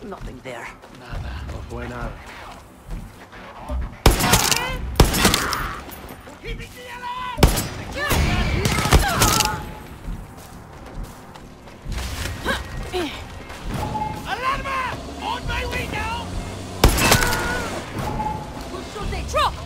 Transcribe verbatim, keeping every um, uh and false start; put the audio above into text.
Nothing there. Nada. No fue nada. Alarma! On my way now! Who should they drop?